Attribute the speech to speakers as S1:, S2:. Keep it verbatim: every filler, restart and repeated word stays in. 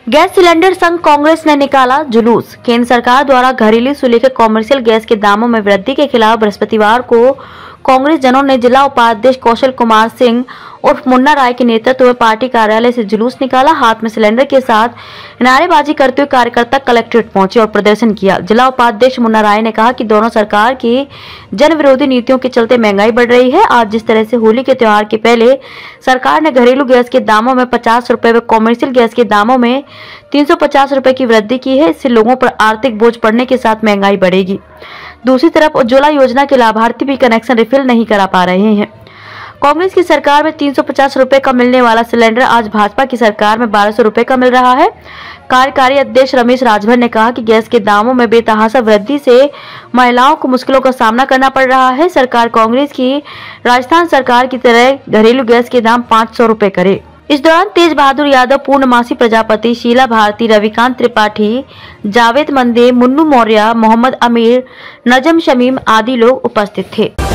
S1: Gas cylinder संघ कांग्रेस ने निकाला जुलूस। केंद्र सरकार द्वारा घरेलू से लेकर कॉमर्शियल गैस के दामों में वृद्धि के खिलाफ बृहस्पतिवार को कांग्रेस जनों ने जिला उपाध्यक्ष कौशल कुमार सिंह उर्फ मुन्ना राय के नेतृत्व में पार्टी कार्यालय से जुलूस निकाला। हाथ में सिलेंडर के साथ नारेबाजी करते हुए कार्यकर्ता कलेक्ट्रेट पहुंचे और प्रदर्शन किया। जिला उपाध्यक्ष मुन्ना राय ने कहा कि दोनों सरकार की जन विरोधी नीतियों के चलते महंगाई बढ़ रही है। आज जिस तरह से होली के त्योहार के पहले सरकार ने घरेलू गैस के दामों में पचास रुपए व कॉमर्शियल गैस के दामों में तीन सौ पचास रुपए की वृद्धि की है, इससे लोगों पर आर्थिक बोझ पड़ने के साथ महंगाई बढ़ेगी। दूसरी तरफ उज्ज्वला योजना के लाभार्थी भी कनेक्शन रिफिल नहीं करा पा रहे हैं। कांग्रेस की सरकार में तीन सौ पचास रुपए का मिलने वाला सिलेंडर आज भाजपा की सरकार में बारह सौ रुपए का मिल रहा है। कार्यकारी अध्यक्ष रमेश राजभर ने कहा कि गैस के दामों में बेतहाशा वृद्धि से महिलाओं को मुश्किलों का सामना करना पड़ रहा है। सरकार कांग्रेस की राजस्थान सरकार की तरह घरेलू गैस के दाम पाँच सौ रुपए करे। इस दौरान तेज बहादुर यादव, पूर्णमासी प्रजापति, शीला भारती, रविकांत त्रिपाठी, जावेद मंदे, मुन्नू मौर्य, मोहम्मद अमीर, नजम शमीम आदि लोग उपस्थित थे।